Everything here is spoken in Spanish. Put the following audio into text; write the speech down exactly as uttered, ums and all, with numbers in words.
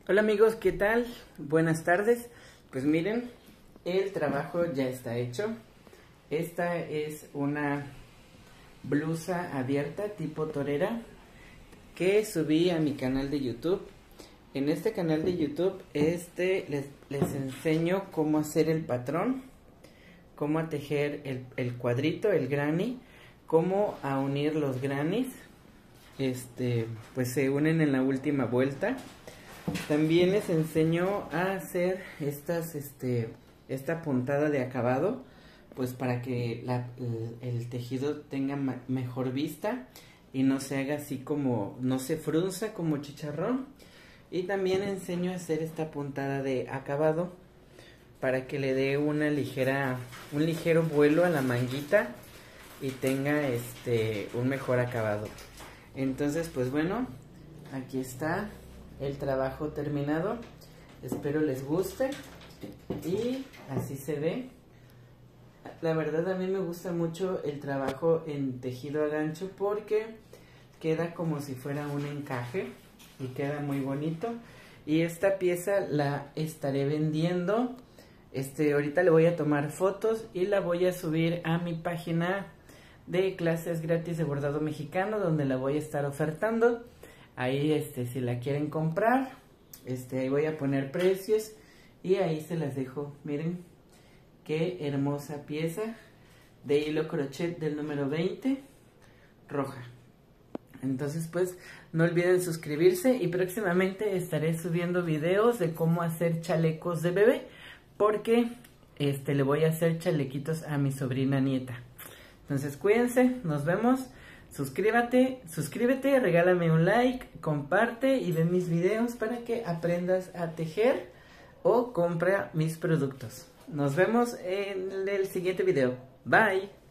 Hola amigos, ¿qué tal? Buenas tardes. Pues miren, el trabajo ya está hecho. Esta es una blusa abierta tipo torera que subí a mi canal de YouTube. En este canal de YouTube este les, les enseño cómo hacer el patrón, cómo a tejer el, el cuadrito, el granny, cómo a unir los grannies. Este, pues se unen en la última vuelta. También les enseño a hacer estas, este, esta puntada de acabado, pues para que la, el, el tejido tenga mejor vista y no se haga así como, no se frunza como chicharrón. Y también enseño a hacer esta puntada de acabado para que le dé una ligera, un ligero vuelo a la manguita y tenga este, un mejor acabado. Entonces, pues bueno, aquí está el trabajo terminado. Espero les guste y así se ve. La verdad a mí me gusta mucho el trabajo en tejido a gancho porque queda como si fuera un encaje y queda muy bonito. Y esta pieza la estaré vendiendo. Este, ahorita le voy a tomar fotos y la voy a subir a mi página de clases gratis de bordado mexicano, donde la voy a estar ofertando. Ahí, este, si la quieren comprar, este, ahí voy a poner precios y ahí se las dejo. Miren qué hermosa pieza de hilo crochet del número veinte, roja. Entonces, pues, no olviden suscribirse y próximamente estaré subiendo videos de cómo hacer chalecos de bebé, porque este, le voy a hacer chalequitos a mi sobrina nieta. Entonces, cuídense, nos vemos. Suscríbete, suscríbete, regálame un like, comparte y ve mis videos para que aprendas a tejer o compra mis productos. Nos vemos en el siguiente video. Bye.